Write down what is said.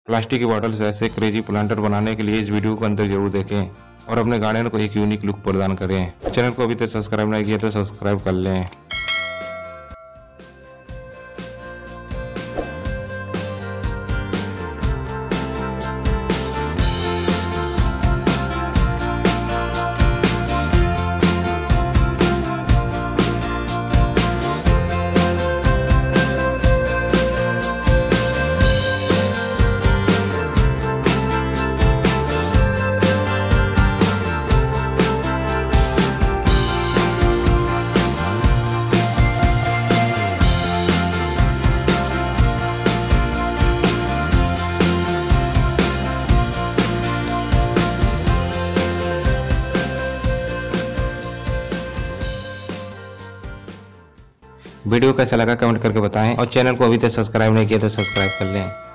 Plastic की bottle से ऐसे क्रेजी प्लांटर बनाने के लिए इस वीडियो को अंत तक जरूर देखें और अपने गार्डन को एक यूनिक लुक प्रदान करें। चैनल को अभी तक सब्सक्राइब नहीं किया तो सब्सक्राइब कर लें। वीडियो कैसा लगा कमेंट करके बताएं और चैनल को अभी तक सब्सक्राइब नहीं किया तो सब्सक्राइब कर लें।